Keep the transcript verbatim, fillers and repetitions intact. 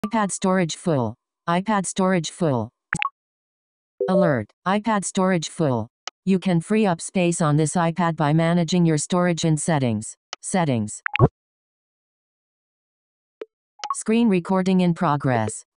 iPad storage full. iPad storage full. Alert. iPad storage full. You can free up space on this iPad by managing your storage in Settings. Settings. Screen recording in progress.